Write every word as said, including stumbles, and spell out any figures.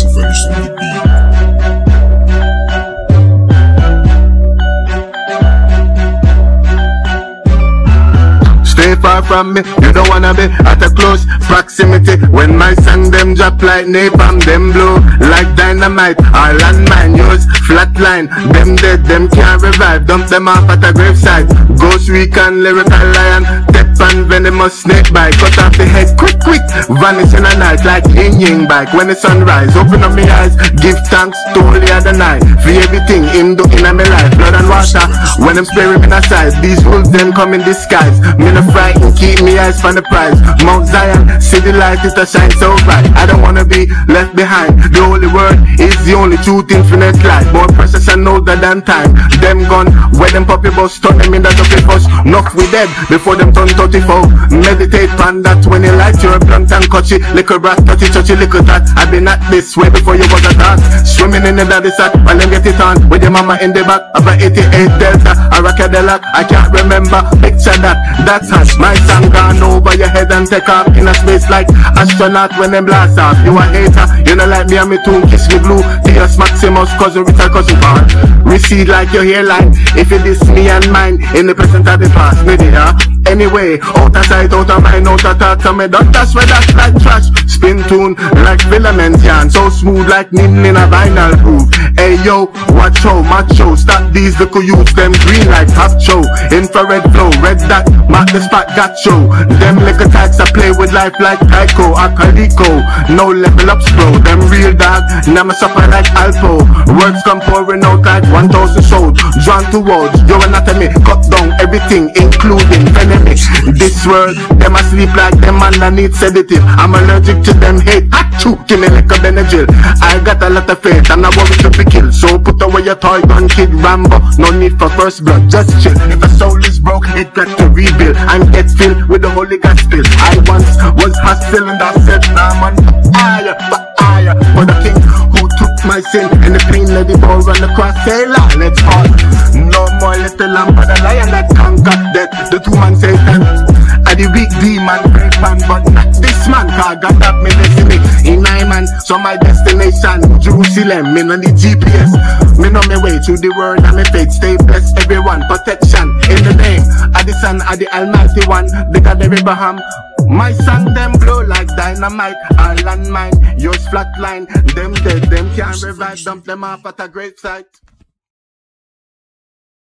Venice on the beat. Stay far from me, you don't wanna be at a close proximity. When my song them drop like napalm, them blow like dynamite. Our landmine use flatline, them dead, them can't revive. Dump them off at a gravesite. Ghost Recon, lyrical lion, step and venomous snake bite. Cut off the head quick quick, vanish in a night like yin yin bike. When the sunrise, open up my eyes, give thanks to only other night. For everything him do in my life, blood and water. When them spray me aside, these wolves them come in disguise. Me no frightened, keep me eyes from the prize. Mount Zion, see the light, it a shine so bright. I don't wanna be left behind. The holy word is the only truth, infinite life. More precious and older than time. Them gun, where them puppy bus, turn them in the duppy bus. Knock we dead before them turn thirty-four. Meditate pan that when you light your blunt and cutchy. Liquor brat, touchy touchy, liquor tat. I've been at this way before you was a dog. Swimming in the daddy sack, while them get it on. With your mama in the back, about eighty-eight Delta. A Rockadelac, I can't remember. Picture that, that's us. My song gone over your head and take off in a space like astronaut when them blast off. You a hater, you know like me and me too. Kiss me blue, Dios Maximus, cousin Richard, cousin Paul. Recede like your hairline. If it is me and mine, in the present of the past, me there. Anyway, out of sight, out of mind, out of thought, so me don't touch where that's like trash. Spin tune like filament yarn, so smooth like needle in a vinyl groove. Hey yo, watch out, macho, stop these little youths, them green like half show. Infrared flow, red dot, mark the spot, got show. Them little types I play with life like Tycho, or Calico. No level ups bro, them real dog, now me suffer like Alpo. Words come pouring out like one thousand souls, drawn towards your anatomy, cut down everything including venom. This world, them asleep like them underneath sedative. I'm allergic to them hate. Achoo, give me like a Benadryl. I got a lot of faith and I worry to be killed. So put away your toy gun, kid Rambo. No need for first blood, just chill. If a soul is broke, it got to rebuild and get filled with the Holy Gospel. I once was hostile and I said, I'm on fire, fire for the King who took my sin and the pain. Let the ball run across. Say la, let's fall. No more little lamb, but the lion that conquered death. The two man Satan, I the weak demon, great man, but not this man. Cause God have me destiny in my man, so my destination Jerusalem. Me on the G P S, me know me way through the world and me faith. Stay blessed, everyone, protection in the name of the Son of the Almighty One, the God of Abraham. My song them blow like dynamite. Our landmine, yours flatline. Them dead, them can't revive. Dump them off at a great site.